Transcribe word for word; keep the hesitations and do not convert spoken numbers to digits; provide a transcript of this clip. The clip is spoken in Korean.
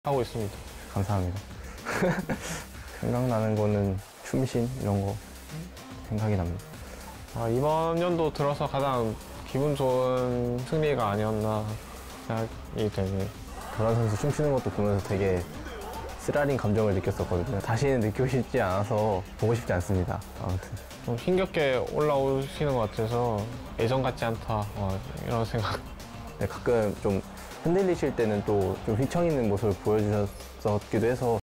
하고 있습니다. 감사합니다. 생각나는 거는 춤신 이런 거 생각이 납니다. 아, 이번 연도 들어서 가장 기분 좋은 승리가 아니었나 생각이 되네요. 도란 선수 춤추는 것도 보면서 되게 쓰라린 감정을 느꼈었거든요. 다시는 느끼고 싶지 않아서 보고 싶지 않습니다. 아무튼 좀 힘겹게 올라오시는 것 같아서 예전 같지 않다, 어, 이런 생각. 네, 가끔 좀 흔들리실 때는 또 좀 휘청 있는 모습을 보여주셨기도 해서